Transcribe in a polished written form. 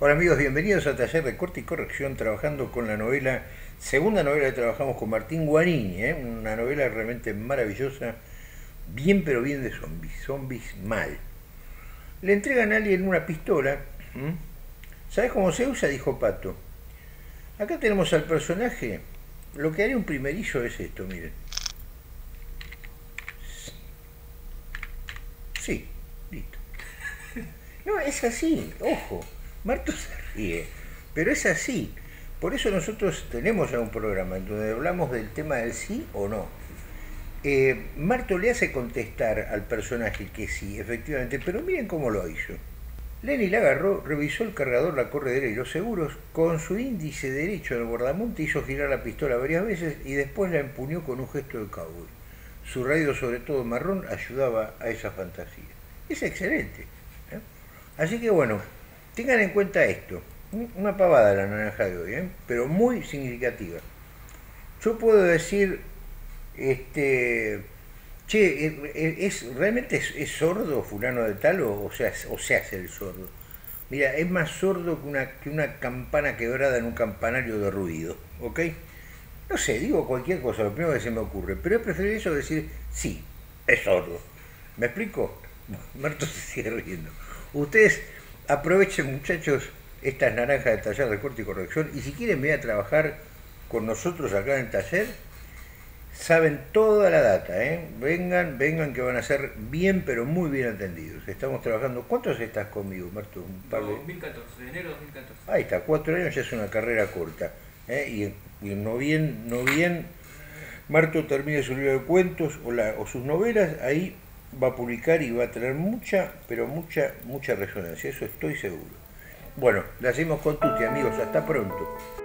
Hola amigos, bienvenidos a Taller de Corte y Corrección, trabajando con la novela, segunda novela que trabajamos con Martín Guarini, una novela realmente maravillosa, bien pero bien de zombies, zombies mal. Le entregan a alguien una pistola, ¿m? ¿Sabes cómo se usa? Dijo Pato. Acá tenemos al personaje, lo que haría un primerillo es esto, miren. Sí, listo. No, es así, ojo. Marto se ríe, pero es así. Por eso nosotros tenemos ya un programa en donde hablamos del tema del sí o no. Marto le hace contestar al personaje que sí, efectivamente, pero miren cómo lo hizo. Lenny la agarró, revisó el cargador, la corredera y los seguros, con su índice derecho del guardamonte hizo girar la pistola varias veces y después la empuñó con un gesto de cowboy. Su radio, sobre todo marrón, ayudaba a esa fantasía. Es excelente. ¿eh? Así que bueno, tengan en cuenta esto. Una pavada la naranja de hoy, pero muy significativa. Yo puedo decir, che, ¿realmente es sordo fulano de tal o se hace el sordo? Mira, es más sordo que una campana quebrada en un campanario de ruido, ¿ok? No sé, digo cualquier cosa, lo primero que se me ocurre, pero es preferible eso decir, sí, es sordo. ¿Me explico? Marto se sigue riendo. Ustedes aprovechen, muchachos, estas naranjas de taller de corte y corrección, y si quieren venir a trabajar con nosotros acá en el taller, saben toda la data, ¿eh? Vengan, vengan que van a ser bien, pero muy bien atendidos. Estamos trabajando. ¿Cuántos estás conmigo, Marto? Un par de. 2014, de enero de 2014. Ahí está, 4 años ya es una carrera corta. Y no bien, no bien, Marto termine su libro de cuentos o sus novelas, ahí va a publicar y va a tener mucha, pero mucha, mucha resonancia. Eso estoy seguro. Bueno, la hacemos con Tuti, amigos. Hasta pronto.